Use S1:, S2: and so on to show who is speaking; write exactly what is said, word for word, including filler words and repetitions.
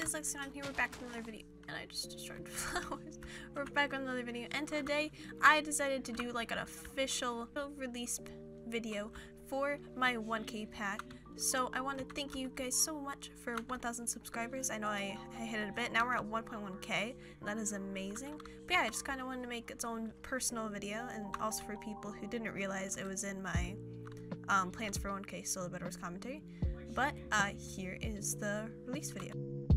S1: guys, Lexi, I'm here. We're back with another video, and I just destroyed flowers. We're back with another video, and today I decided to do like an official release video for my one K pack. So I want to thank you guys so much for one thousand subscribers. I know I, I hit it a bit. Now we're at one point one K, and that is amazing. But yeah, I just kind of wanted to make its own personal video, and also for people who didn't realize it was in my um, plans for one K solo Bed Wars commentary. But uh, here is the release video.